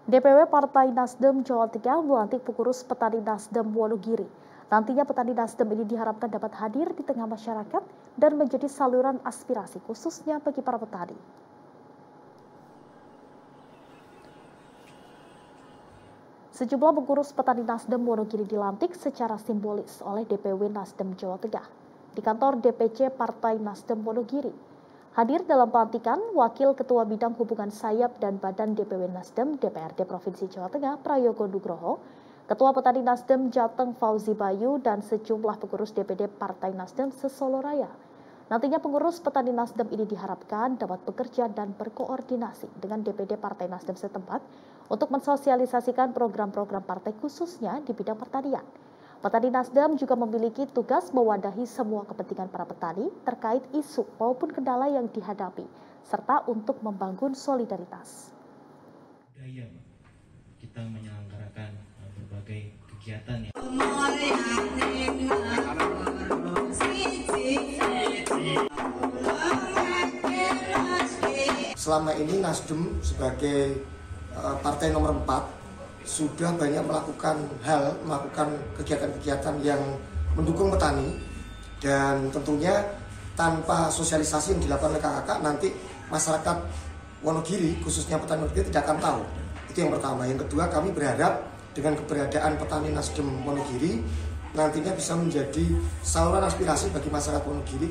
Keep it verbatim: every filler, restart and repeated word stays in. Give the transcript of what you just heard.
D P W Partai Nasdem Jawa Tengah melantik pengurus petani Nasdem Wonogiri. Nantinya petani Nasdem ini diharapkan dapat hadir di tengah masyarakat dan menjadi saluran aspirasi khususnya bagi para petani. Sejumlah pengurus petani Nasdem Wonogiri dilantik secara simbolis oleh D P W Nasdem Jawa Tengah di kantor D P C Partai Nasdem Wonogiri. Hadir dalam pelantikan Wakil Ketua Bidang Hubungan Sayap dan Badan D P W Nasdem D P R D Provinsi Jawa Tengah Prayogo Nugroho, Ketua Petani Nasdem Jateng Fauzi Bayu, dan sejumlah pengurus D P D Partai Nasdem se-Solo Raya. Nantinya pengurus petani Nasdem ini diharapkan dapat bekerja dan berkoordinasi dengan D P D Partai Nasdem setempat untuk mensosialisasikan program-program partai khususnya di bidang pertanian. Petani Nasdem juga memiliki tugas mewadahi semua kepentingan para petani terkait isu maupun kendala yang dihadapi, serta untuk membangun solidaritas. Budaya, kita menyelenggarakan berbagai kegiatan ya. Selama ini Nasdem sebagai uh, partai nomor empat sudah banyak melakukan hal, melakukan kegiatan-kegiatan yang mendukung petani, dan tentunya tanpa sosialisasi yang dilakukan oleh kakak nanti masyarakat Wonogiri, khususnya petani Wonogiri, tidak akan tahu. Itu yang pertama. Yang kedua, kami berharap dengan keberadaan petani Nasdem Wonogiri nantinya bisa menjadi saluran aspirasi bagi masyarakat Wonogiri.